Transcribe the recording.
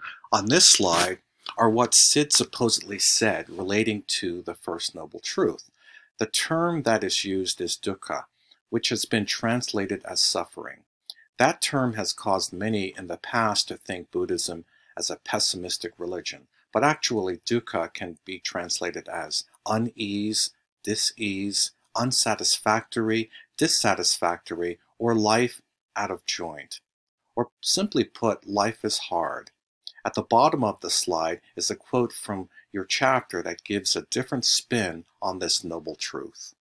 On this slide are what Sid supposedly said relating to the First Noble Truth. The term that is used is dukkha, which has been translated as suffering. That term has caused many in the past to think Buddhism as a pessimistic religion, but actually dukkha can be translated as unease, dis-ease, unsatisfactory, dissatisfactory, or life out of joint. Or simply put, life is hard. At the bottom of the slide is a quote from your chapter that gives a different spin on this noble truth.